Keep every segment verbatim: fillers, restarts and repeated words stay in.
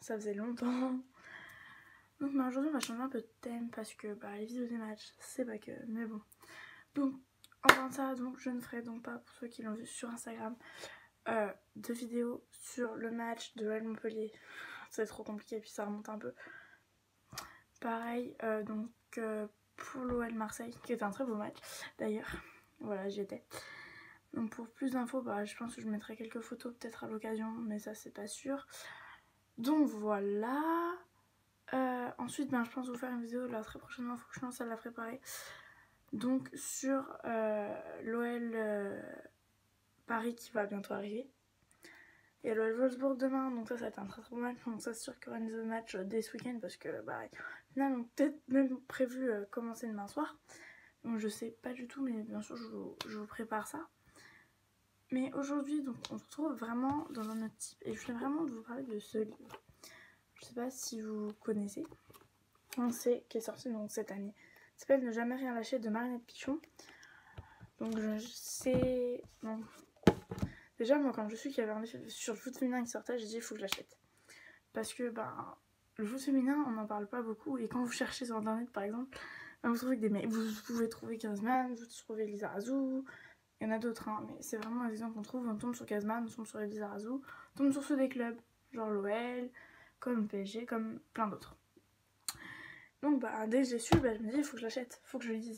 ça faisait longtemps. Donc bah, aujourd'hui on va changer un peu de thème parce que bah, les vidéos des matchs c'est pas que, mais bon. Donc enfin ça, donc je ne ferai donc pas, pour ceux qui l'ont vu sur Instagram, euh, de vidéos sur le match de l'O L Montpellier. C'est trop compliqué et puis ça remonte un peu. Pareil euh, donc euh, pour l'O L Marseille, qui était un très beau match d'ailleurs. Voilà, j'y étais. Donc pour plus d'infos, bah, je pense que je mettrai quelques photos peut-être à l'occasion, mais ça c'est pas sûr. Donc voilà. Euh, ensuite, ben, je pense vous faire une vidéo là très prochainement, il faut que je commence à la préparer. Donc sur euh, l'O L euh, Paris qui va bientôt arriver. Et l'O L Wolfsburg demain, donc ça ça va être un très très bon match. Donc ça c'est sûr qu'il y aura une vidéo de match dès ce week-end parce que bah finalement peut-être même prévu euh, commencer demain soir. Donc je sais pas du tout, mais bien sûr je vous, je vous prépare ça. Mais aujourd'hui, donc on se retrouve vraiment dans un autre type. Et je voulais vraiment vous parler de ce livre. Je sais pas si vous connaissez. On sait qui est sorti donc cette année. Il s'appelle Ne jamais rien lâcher de Marinette Pichon. Donc je sais. Bon. Déjà, moi quand je suis qu'il y avait un livre sur le foot féminin qui sortait, j'ai dit il faut que je l'achète. Parce que ben, le foot féminin, on n'en parle pas beaucoup. Et quand vous cherchez sur internet par exemple, ben, vous trouvez que des mecs. Vous pouvez trouver Kazman, vous trouvez Lizarazu. Il y en a d'autres, hein, mais c'est vraiment un exemple qu'on trouve. On tombe sur Kazman, on tombe sur Lizarazu, on tombe sur ceux des clubs, genre l'O L, comme le P S G, comme plein d'autres. Donc bah, dès que j'ai su, bah, je me dis il faut que je l'achète, il faut que je le lise.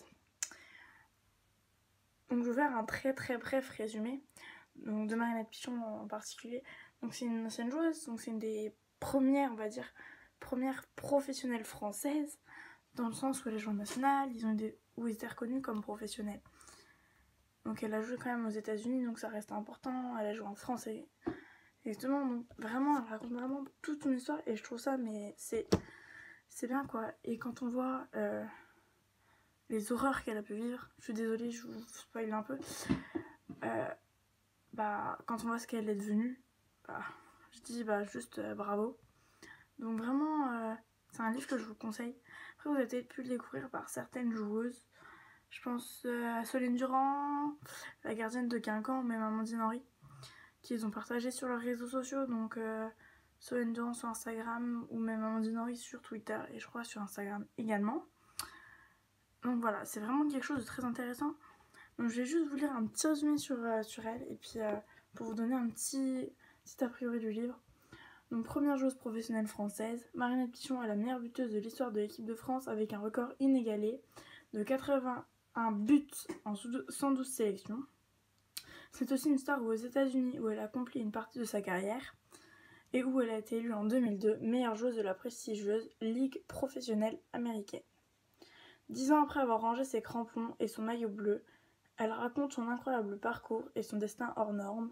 Donc je vais faire un très très bref résumé donc, de Marinette Pichon en particulier. Donc c'est une ancienne joueuse, donc c'est une des premières, on va dire, premières professionnelles françaises, dans le sens où elle est joueuse nationale, ils ont des... où ils étaient reconnus comme professionnels. Donc elle a joué quand même aux États-Unis, donc ça reste important. Elle a joué en France, et... exactement. Donc vraiment, elle raconte vraiment toute son histoire et je trouve ça, mais c'est c'est bien quoi. Et quand on voit euh, les horreurs qu'elle a pu vivre, je suis désolée, je vous spoil un peu. Euh, bah quand on voit ce qu'elle est devenue, bah je dis bah juste euh, bravo. Donc vraiment, euh, c'est un livre que je vous conseille. Après vous avez peut-être pu le découvrir par certaines joueuses. Je pense à Solène Durand, la gardienne de Guingamp, même Amandine Henry, qu'ils ont partagé sur leurs réseaux sociaux. Donc euh, Solène Durand sur Instagram ou même Amandine Henry sur Twitter et je crois sur Instagram également. Donc voilà, c'est vraiment quelque chose de très intéressant. Donc je vais juste vous lire un petit résumé sur, euh, sur elle et puis euh, pour vous donner un petit, petit a priori du livre. Donc première joueuse professionnelle française, Marinette Pichon est la meilleure buteuse de l'histoire de l'équipe de France avec un record inégalé de quatre-vingt-un buts en cent douze sélections. C'est aussi une star aux États-Unis où elle a accompli une partie de sa carrière et où elle a été élue en deux mille deux meilleure joueuse de la prestigieuse Ligue professionnelle américaine. Dix ans après avoir rangé ses crampons et son maillot bleu, elle raconte son incroyable parcours et son destin hors norme.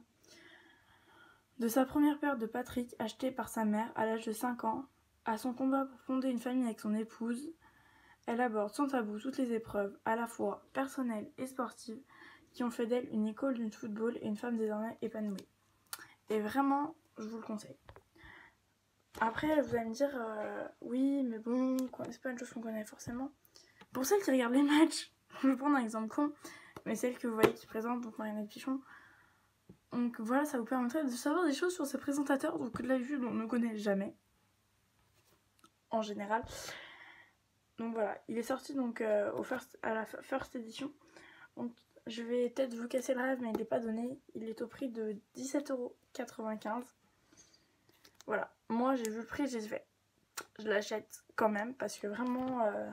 De sa première paire de Patrick achetée par sa mère à l'âge de cinq ans, à son combat pour fonder une famille avec son épouse, elle aborde sans tabou toutes les épreuves, à la fois personnelles et sportives, qui ont fait d'elle une icône du football et une femme désormais épanouie. Et vraiment, je vous le conseille. Après, vous allez me dire, euh, oui, mais bon, c'est pas une chose qu'on connaît forcément. Pour celles qui regardent les matchs, je vais prendre un exemple con, mais celle que vous voyez qui présente, donc Marinette Pichon. Donc voilà, ça vous permettrait de savoir des choses sur ces présentateurs, donc de la vue dont on ne connaît jamais, en général. Donc voilà, il est sorti donc euh, au first, à la first edition. Donc je vais peut-être vous casser le rêve, mais il n'est pas donné. Il est au prix de dix-sept euros quatre-vingt-quinze. Voilà, moi j'ai vu le prix, j'ai fait, je l'achète quand même parce que vraiment euh,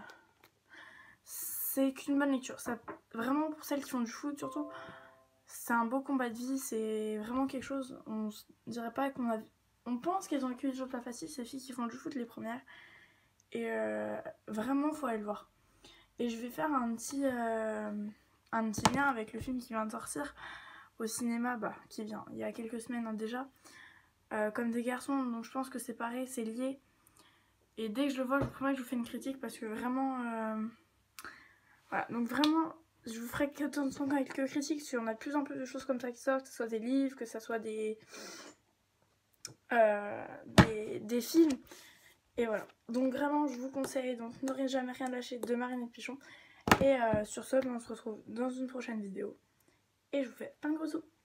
c'est qu'une bonne lecture. Ça, vraiment pour celles qui font du foot surtout, c'est un beau combat de vie, c'est vraiment quelque chose. On dirait pas qu'on a, on pense qu'elles ont vécu des choses pas faciles, ces filles qui font du foot les premières. Et euh, vraiment faut aller le voir. Et je vais faire un petit, euh, un petit lien avec le film qui vient de sortir au cinéma, bah, qui vient il y a quelques semaines hein, déjà. Euh, comme des garçons, donc je pense que c'est pareil, c'est lié. Et dès que je le vois, je vous promets que je vous fais une critique parce que vraiment... Euh... Voilà, donc vraiment, je vous ferai quelques critiques si on a de plus en plus de choses comme ça qui sortent, que ce soit des livres, que ce soit des, euh, des, des films. Et voilà, donc vraiment, je vous conseille, donc n'aurez jamais rien lâché de Marinette Pichon. Et euh, sur ce, on se retrouve dans une prochaine vidéo. Et je vous fais un gros bisou.